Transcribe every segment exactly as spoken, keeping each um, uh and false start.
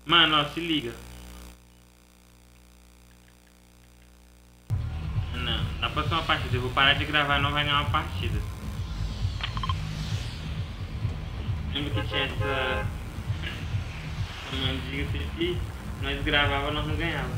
Mano, ó, se liga. Não, na próxima partida eu vou parar de gravar e não vai ganhar uma partida. Lembra que tinha essa... Mano, diga-se que nós gravava, nós não ganhava.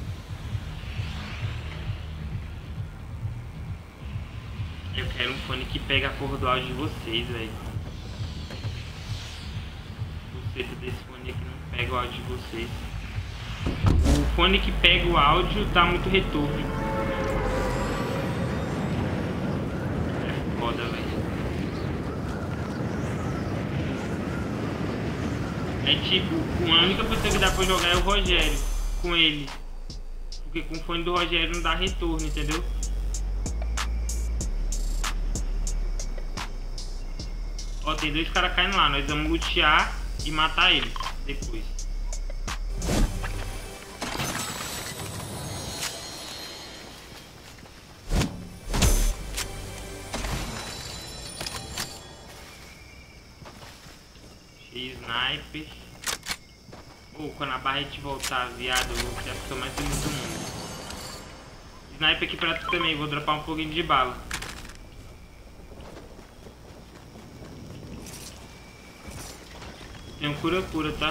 Eu quero um fone que pega a porra do áudio de vocês, velho. O conceito desse fone aqui não pega o áudio de vocês. O fone que pega o áudio dá muito retorno. É foda, velho. É tipo, a única pessoa que dá pra jogar é o Rogério, com ele. Porque com o fone do Rogério não dá retorno, entendeu? Ó, tem dois caras caindo lá, nós vamos lutear e matar eles depois. Sniper. Ou oh, quando a barrete voltar, viado, eu vou ser a pessoa mais feliz do mundo. Sniper aqui pra tu também, vou dropar um pouquinho de bala. Tem um cura-cura, tá?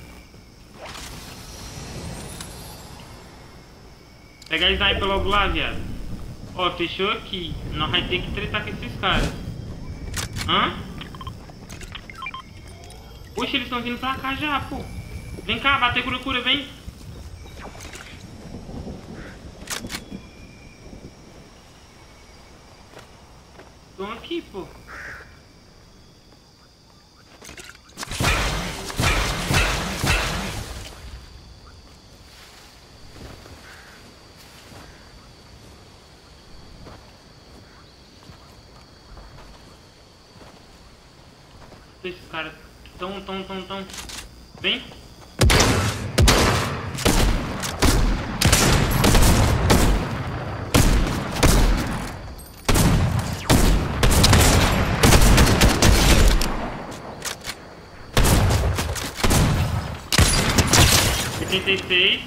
Pega a sniper logo lá, viado. Ó, fechou aqui. Nós vamos ter que tretar com esses caras. Hã? Poxa, eles estão vindo pra cá já, pô. Vem cá, bater cura-cura, vem. Estão aqui, pô. Esses caras tão, tão, tão, tão. Vem. oitenta e seis.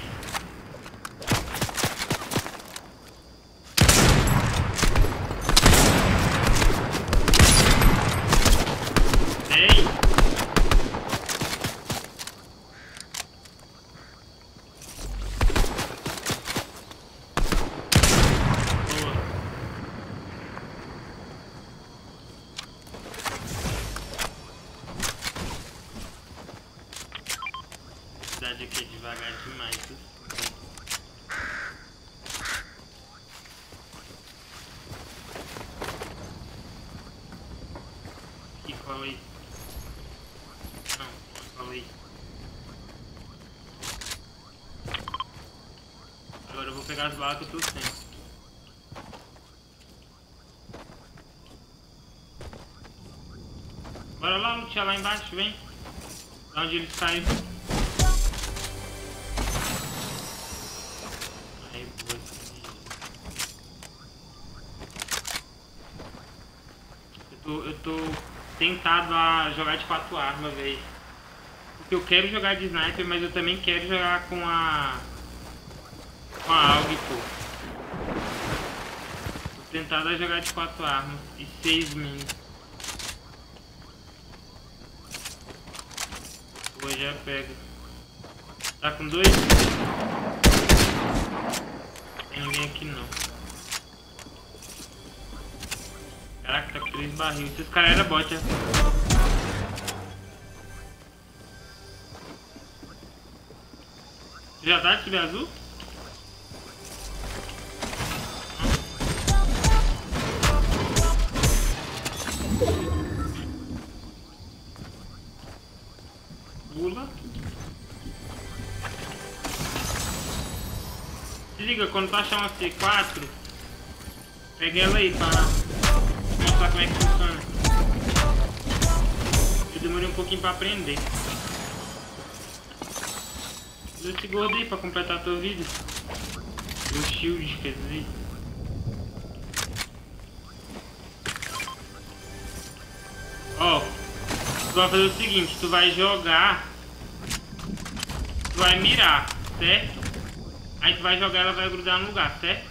Aqui é devagar demais. Que falei? Não, não falei. Agora eu vou pegar as balas que eu tô sem. Bora lá lutear lá embaixo, vem. Da onde eles saem. Eu tô tentado a jogar de quatro armas, velho. Porque eu quero jogar de sniper, mas eu também quero jogar com a... Com a A U G, pô. Tô tentado a jogar de quatro armas e seis minis. Pô, já pega. Tá com dois? Tem ninguém aqui não. Caraca, tá com três barris. Esses caras eram bot, é? Já tá de time azul? Pula. Se liga, quando tu achar uma C quatro, pega ela aí pra mostrar como é que funciona. Eu demorei um pouquinho pra aprender. Usa esse gordo aí pra completar a tua vida. O shield, quer dizer. Ó, tu vai fazer o seguinte, tu vai jogar. Tu vai mirar, certo? Aí tu vai jogar, ela vai grudar no lugar, certo?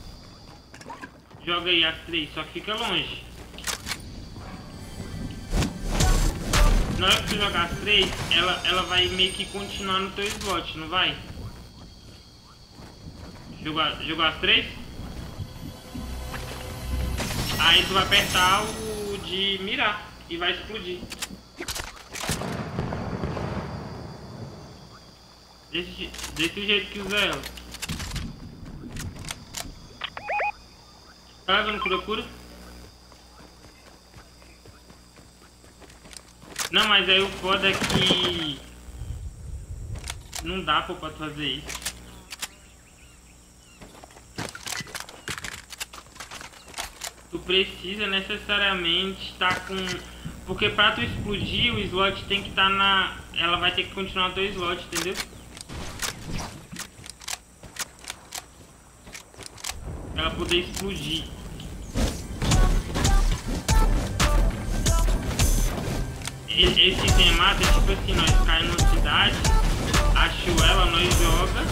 Joga aí as três, só que fica longe. Na hora que tu jogar as três, ela, ela vai meio que continuar no teu slot, não vai? Jogou, jogou as três? Aí tu vai apertar o de mirar e vai explodir. Desse, desse jeito que usa ela. Tá dando cura-cura? Não, mas aí o foda é que não dá pô, pra fazer isso. Tu precisa necessariamente estar com... Porque pra tu explodir, o slot tem que estar na... Ela vai ter que continuar no teu slot, entendeu? Pra ela poder explodir. Esse item mata é tipo assim, nós caímos numa cidade, achou ela, nós joga.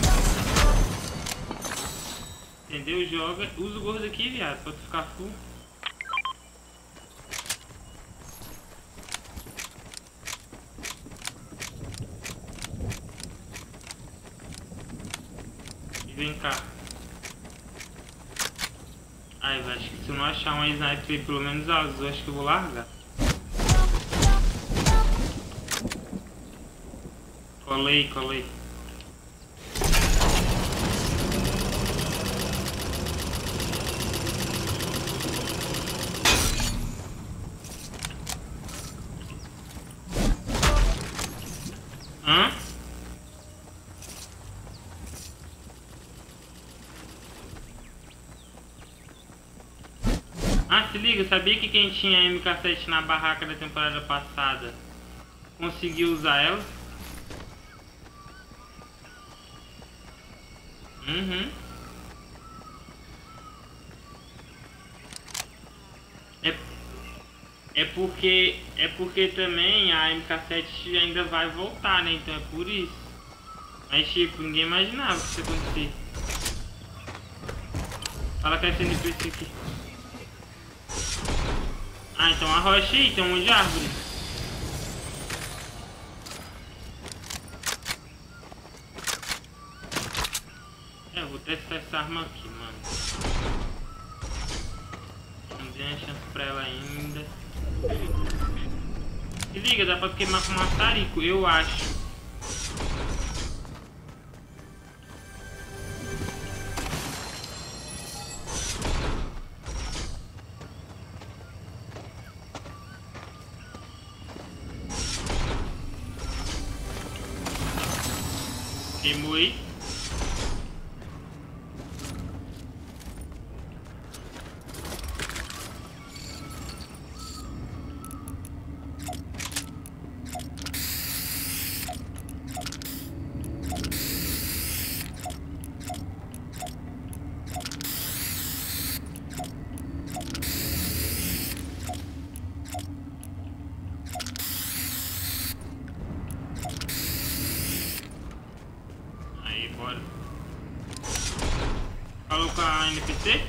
Entendeu? Joga. Usa o gordo aqui, viado, pra tu ficar full. E vem cá. Ai, velho, acho que se eu não achar uma sniper pelo menos azul, acho que eu vou largar. Colei, colei. Hã? Ah, se liga, sabia que quem tinha M K sete na barraca da temporada passada conseguiu usar ela? Uhum. É, é porque é porque também a M K sete ainda vai voltar, né? Então é por isso. Mas tipo, ninguém imaginava que isso ia acontecer. Fala que é essa N P C aqui. Ah, então a rocha aí, tem um monte de árvore. É, eu vou testar essa arma aqui, mano. Não dei a chance pra ela ainda. Se liga, dá pra queimar com maçarico, eu acho. Queimou aí. Bora. Falou com a N P C?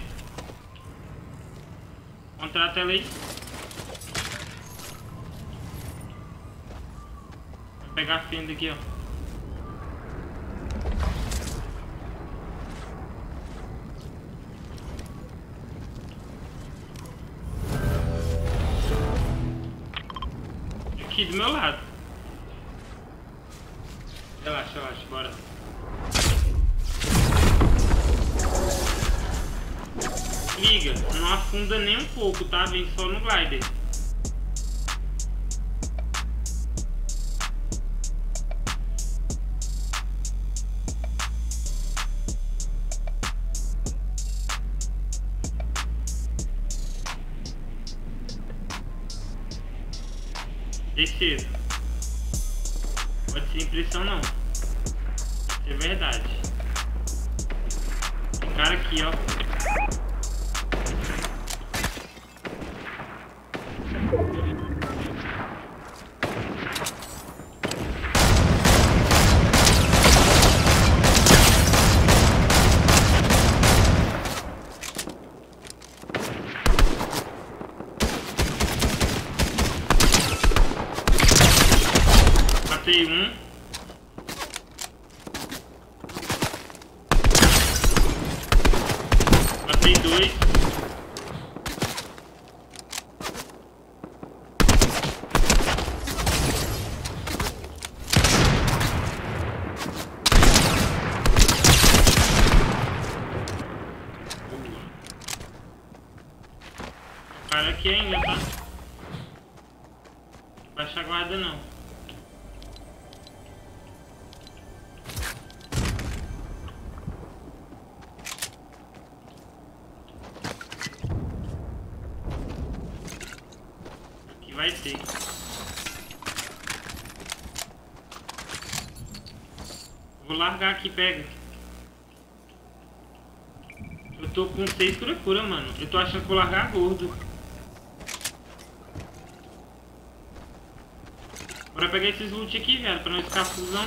Contrata ela aí. Vou pegar a fenda aqui, ó. Aqui do meu lado. Relaxa, relaxa, bora. Liga, não afunda nem um pouco, tá? Vem só no glider. Descer. Pode ser impressão não. É verdade. Tem cara aqui, ó. Matei dois. O cara aqui ainda, tá? Não baixa a guarda não. Aqui vai ter. Vou largar aqui, pega. Eu tô com seis cura-cura, mano. Eu tô achando que vou largar gordo. Bora pegar esses loot aqui, velho, pra não ficar fusão.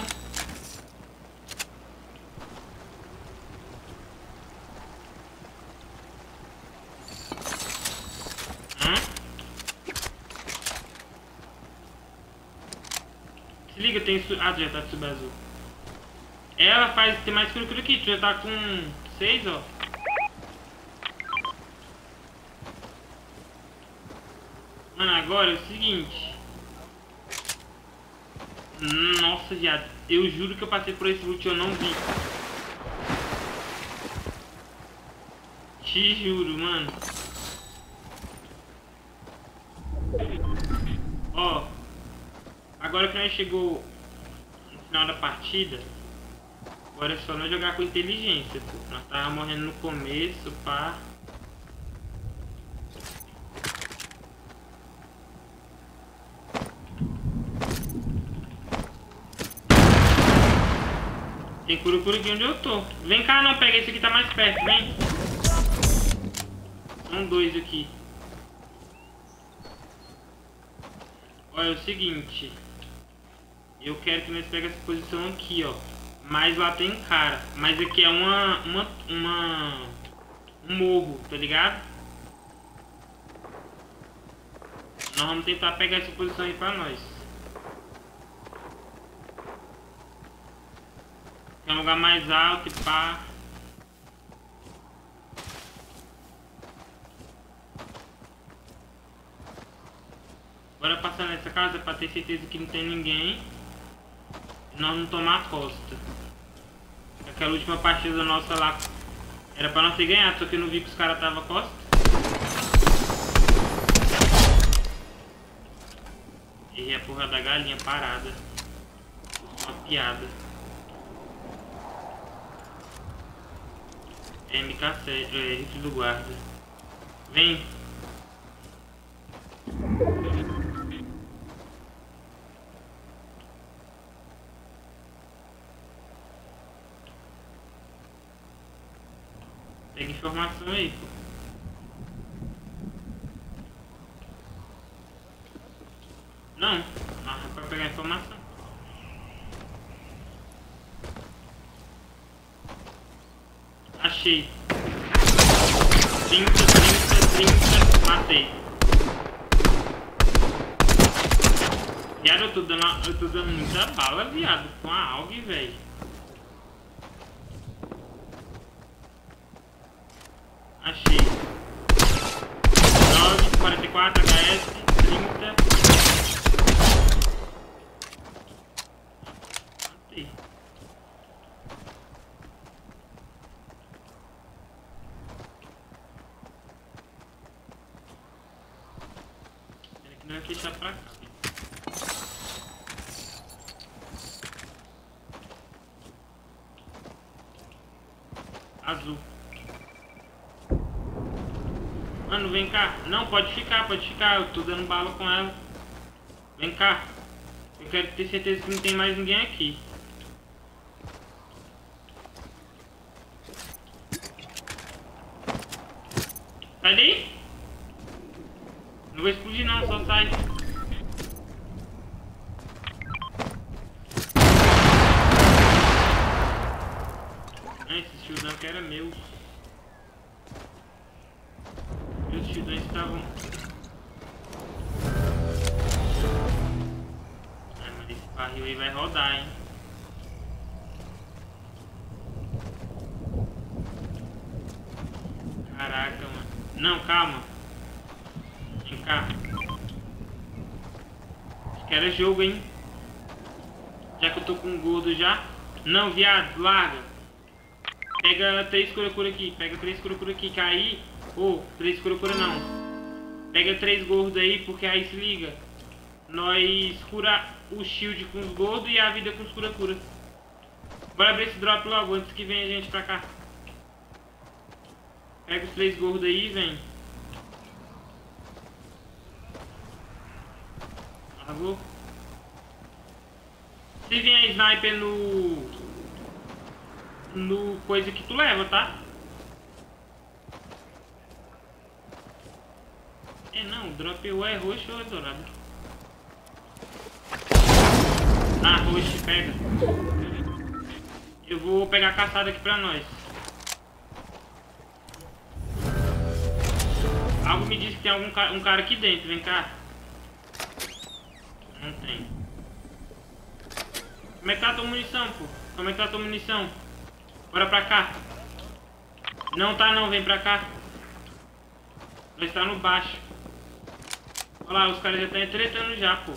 Hã? Se liga, tem... Su... Ah, tu já tá de sub azul. Ela faz ter mais cura-cura aqui. Tu já tá com seis, ó. Mano, agora é o seguinte. Nossa, viado. Eu juro que eu passei por esse loot e eu não vi. Te juro, mano. Ó. Agora que nós chegou no final da partida, agora é só nós jogar com inteligência, pô. Nós tava morrendo no começo, pá. Tem cura-cura aqui onde eu tô. Vem cá, não, pega esse aqui, tá mais perto, vem. São dois aqui. Olha, é o seguinte. Eu quero que nós peguemos essa posição aqui, ó. Mas lá tem cara. Mas aqui é uma... uma... uma... um morro, tá ligado? Nós vamos tentar pegar essa posição aí pra nós. É um lugar mais alto e pá. Bora passar nessa casa pra ter certeza que não tem ninguém. E nós não tomar a costa. Aquela última partida nossa lá era pra nós ter ganhado, só que eu não vi que os caras estavam a costa. Errei a porra da galinha parada. Uma piada. M K sete, é, rifle do guarda. Vem. Pega informação aí, pô. Não, não é pra pegar informação. Achei. trinta, trinta, trinta. Matei. Viado, eu tô dando, eu tô dando muita bala, viado. Com a A U G, velho. Achei. nove, quarenta e quatro, H S, trinta. Matei. Não vai deixar pra cá. Azul. Mano, vem cá. Não, pode ficar, pode ficar. Eu tô dando bala com ela. Vem cá. Eu quero ter certeza que não tem mais ninguém aqui. Sai daí. Não vou explodir não, só sai. Ah, esses shieldão que era meus. Meus shieldões estavam... Ah, mas esse barril aí vai rodar, hein. Caraca, mano. Não, calma. Vem cá. Acho que era jogo, hein? Já que eu tô com um gordo já. Não, viado, larga. Pega três cura-cura aqui. Pega três cura-cura aqui. Que aí... Ô, oh, três cura-cura não. Pega três gordos aí, porque aí se liga. Nós cura o shield com os gordos e a vida com os cura-cura. Bora abrir esse drop logo, antes que venha a gente pra cá. Pega os três gordos aí e vem. Largou. Se vier sniper no... No coisa que tu leva, tá? É não, o drop ou é roxo ou é dourado. Ah, roxo, pega. Eu vou pegar a caçada aqui pra nós. Algo me diz que tem algum ca um cara aqui dentro, vem cá. Não tem. Como é que tá a tua munição, pô? Como é que tá a tua munição? Bora pra cá. Não tá não, vem pra cá. Nós tá no baixo. Olha lá, os caras já estão tretando já, pô.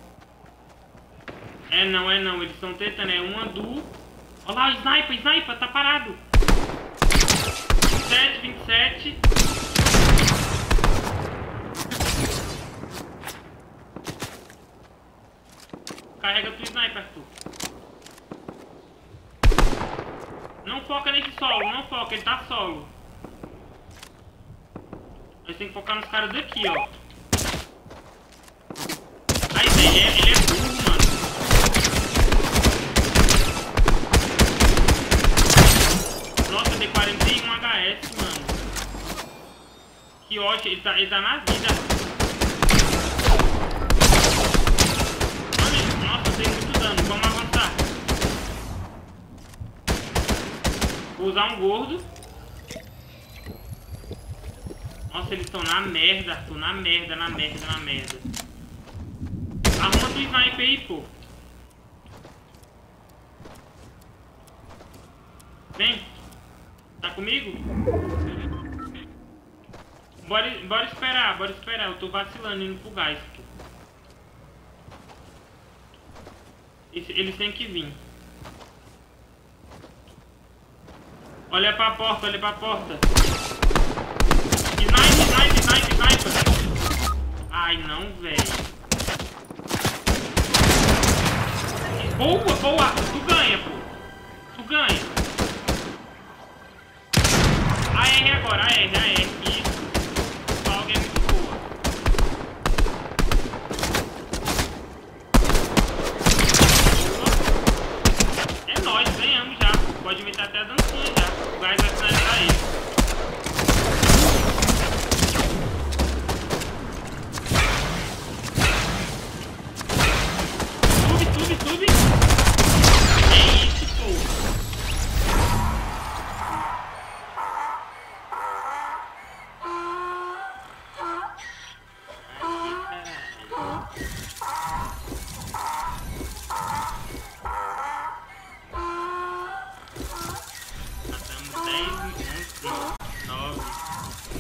É não, é não, eles estão tretando, é uma do... Olha lá, o sniper, sniper, tá parado. vinte e sete, vinte e sete. Carrega tu sniper, Arthur. Não foca nesse solo, não foca, ele tá solo. Nós tem que focar nos caras daqui, ó. Aí, ele é, ele é burro, mano. Nossa, D quarenta e um H S, mano. Que ótimo, ele tá, ele tá na vida. Mano, nossa, tem muito dano, vamos avançar. Vou usar um gordo. Nossa, eles estão na merda, Arthur, na merda, na merda, na merda. Arruma do sniper aí, pô. Vem. Tá comigo? Bora, bora esperar, bora esperar. Eu tô vacilando indo pro gás. Eles têm que vir. Olha pra porta, olha pra porta. Sniper, sniper, sniper, sniper. Ai, não, velho. Boa, boa. Tu ganha, pô. Tu ganha. A R agora, a R, a R. Isso. A alguém é muito boa. É nóis, ganhamos já. Pode meter até a dancinha.